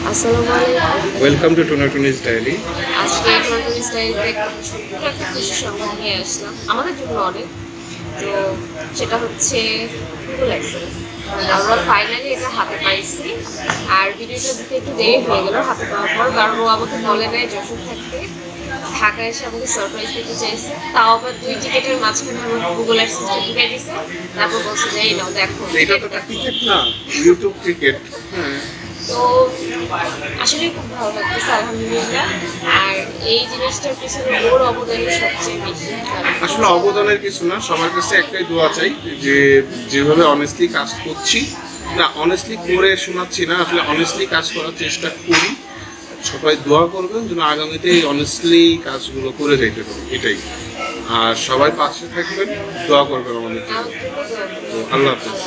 আসসালামু আলাইকুম। Welcome to Tonatuni's diary. আজকে টোনাটুনিস ডায়েরিতে একটা খুশির সংবাদ নিয়ে আসলাম আমাদের জন্য অনেক। তো সেটা হচ্ছে গুগল অ্যাক্সেস। আমরা ফাইনালি এটা হাতে পাইছি। আর ভিডিওটা দিতে একটু দেরি হয়ে গেল হাতে পাওয়ার পর, কারণ ও আমাকে বলে নেয় যশোর থাকতে ঢাকায় এসে আমাকে সারপ্রাইজ দিতে চাইছে। তাও আবার 2 টিকেটের মাঝখানে আমার গুগল অ্যাক্সেসটা ঢুকে দিছে। তারপর বলছে যে এই নাও দেখো, এটা তো টিকেট না, ইউটিউব টিকেট। তো আসলে খুব ভালো লাগতেছে আলহামদুলিল্লাহ। আর এই জিনিসটার পিছনে ওর অবদানই সবচেয়ে বেশি। আসলে অবদানের কিছু না, সবার কাছে একটাই দোয়া চাই যে যেভাবে অনেস্টলি কাজ করছি, না অনেস্টলি করে শোনাচ্ছি না, আসলে অনেস্টলি কাজ করার চেষ্টা করি। সবাই দোয়া করবেন যেন আগামীতে এই অনেস্টলি কাজগুলো করে যেতে পারি, এটাই। আর সবাই পাশে থাকবেন, দোয়া করবেন আমাদের জন্য। আল্লাহ হাফেজ।